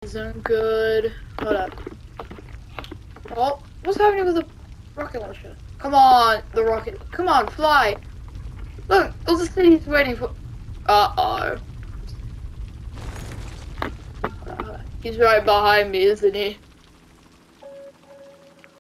isn't good. Hold up. Oh, what's happening with the rocket launcher? Come on, the rocket. Come on, fly. Look, all the city's waiting for... Uh-oh. He's right behind me, isn't he?